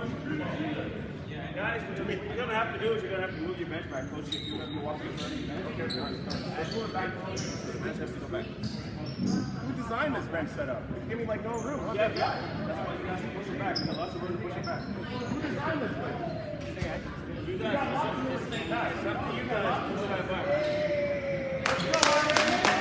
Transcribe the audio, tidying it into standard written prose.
Guys, what you're going to have to do is you're going to have to move your bench back closer. If you're going to be walking in front of your bench, as you go back, the bench has to go back. Who designed this bench setup? It's giving like no room. Huh? Yeah. That's why you guys push it back. There's lots of room to push it back. Who designed this bench? You guys, it's up to you guys to push that back.